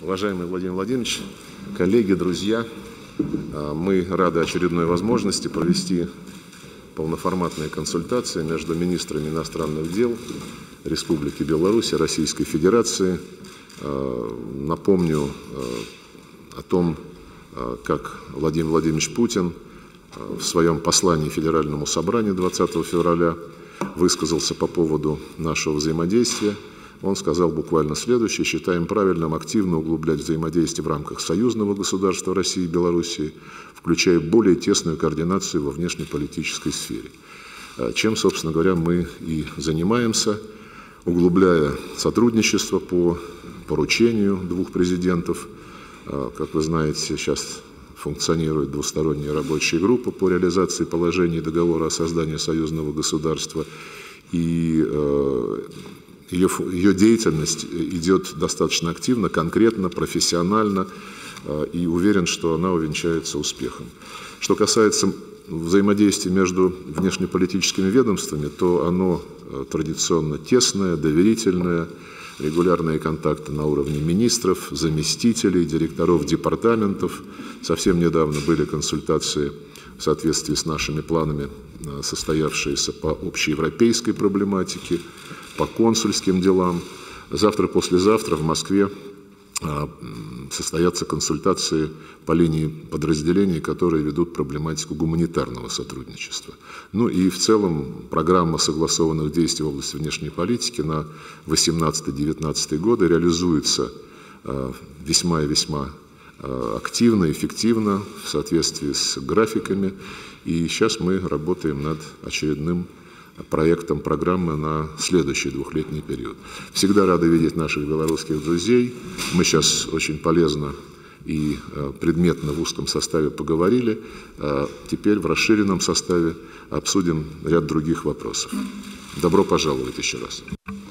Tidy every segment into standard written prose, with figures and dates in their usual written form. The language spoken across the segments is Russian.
Уважаемый Владимир Владимирович, коллеги, друзья, мы рады очередной возможности провести полноформатные консультации между министрами иностранных дел Республики Беларусь и Российской Федерации. Напомню о том, как Владимир Владимирович Путин в своем послании Федеральному собранию 20 февраля высказался по поводу нашего взаимодействия. Он сказал буквально следующее: считаем правильным активно углублять взаимодействие в рамках союзного государства России и Белоруссии, включая более тесную координацию во внешнеполитической сфере. Чем, собственно говоря, мы и занимаемся, углубляя сотрудничество по поручению двух президентов. Как вы знаете, сейчас функционирует двусторонняя рабочая группа по реализации положений договора о создании союзного государства, и ее деятельность идет достаточно активно, конкретно, профессионально, и уверен, что она увенчается успехом. Что касается взаимодействия между внешнеполитическими ведомствами, то оно традиционно тесное, доверительное, регулярные контакты на уровне министров, заместителей, директоров департаментов. Совсем недавно были консультации в соответствии с нашими планами, состоявшиеся по общеевропейской проблематике, по консульским делам. Завтра-послезавтра в Москве состоятся консультации по линии подразделений, которые ведут проблематику гуманитарного сотрудничества. Ну и в целом программа согласованных действий в области внешней политики на 2018-2019 годы реализуется весьма и весьма активно, эффективно, в соответствии с графиками. И сейчас мы работаем над очередным проектом программы на следующий двухлетний период. Всегда рады видеть наших белорусских друзей. Мы сейчас очень полезно и предметно в узком составе поговорили. Теперь в расширенном составе обсудим ряд других вопросов. Добро пожаловать еще раз.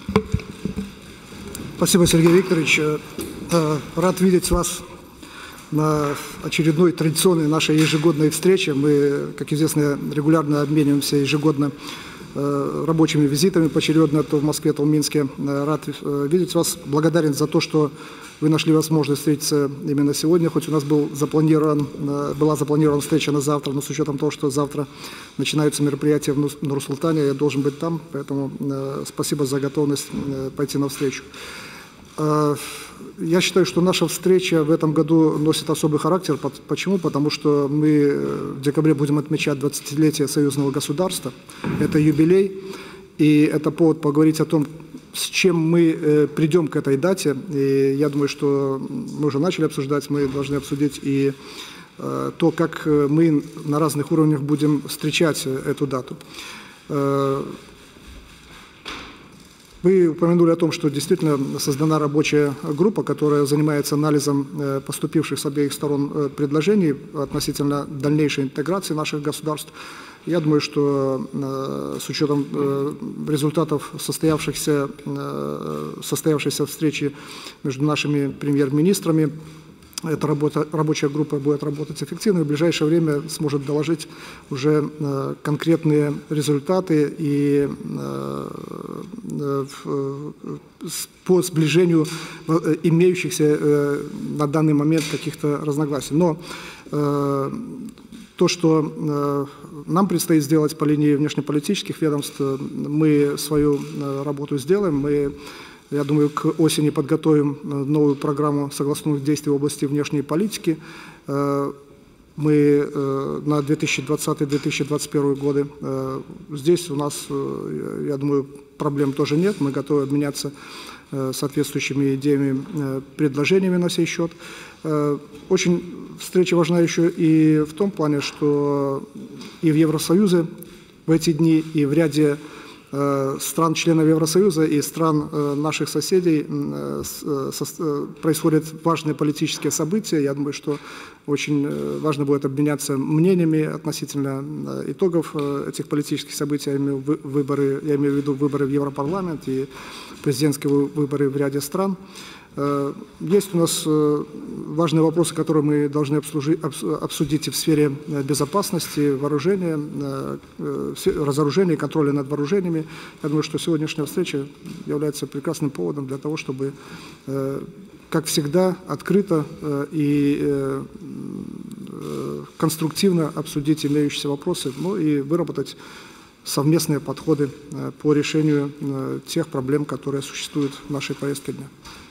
Спасибо, Сергей Викторович. Рад видеть вас на очередной традиционной нашей ежегодной встрече. Мы, как известно, регулярно обмениваемся ежегодно рабочими визитами поочередно то в Москве, то в Минске. Рад видеть вас. Благодарен за то, что вы нашли возможность встретиться именно сегодня, хоть у нас была запланирована встреча на завтра, но с учетом того, что завтра начинаются мероприятия в Нур-Султане, я должен быть там, поэтому спасибо за готовность пойти навстречу. Я считаю, что наша встреча в этом году носит особый характер. Почему? Потому что мы в декабре будем отмечать 20-летие союзного государства. Это юбилей, и это повод поговорить о том, с чем мы придем к этой дате. И я думаю, что мы уже начали обсуждать, мы должны обсудить и то, как мы на разных уровнях будем встречать эту дату. Вы упомянули о том, что действительно создана рабочая группа, которая занимается анализом поступивших с обеих сторон предложений относительно дальнейшей интеграции наших государств. Я думаю, что с учетом результатов состоявшейся встречи между нашими премьер-министрами, эта рабочая группа будет работать эффективно и в ближайшее время сможет доложить уже конкретные результаты и по сближению имеющихся на данный момент каких-то разногласий. Но то, что нам предстоит сделать по линии внешнеполитических ведомств, мы свою работу сделаем. Мы, я думаю, к осени подготовим новую программу согласованных действий в области внешней политики. Мы на 2020-2021 годы. Здесь у нас, я думаю, проблем тоже нет. Мы готовы обменяться соответствующими идеями, предложениями на сей счет. Очень встреча важна еще и в том плане, что и в Евросоюзе в эти дни, и в ряде стран-членов Евросоюза и стран наших соседей происходят важные политические события. Я думаю, что очень важно будет обменяться мнениями относительно итогов этих политических событий. Я имею в виду выборы в Европарламент и президентские выборы в ряде стран. Есть у нас важные вопросы, которые мы должны обсудить и в сфере безопасности, вооружения, разоружения, контроля над вооружениями. Я думаю, что сегодняшняя встреча является прекрасным поводом для того, чтобы как всегда, открыто и конструктивно обсудить имеющиеся вопросы, ну и выработать совместные подходы по решению тех проблем, которые существуют в нашей повестке дня.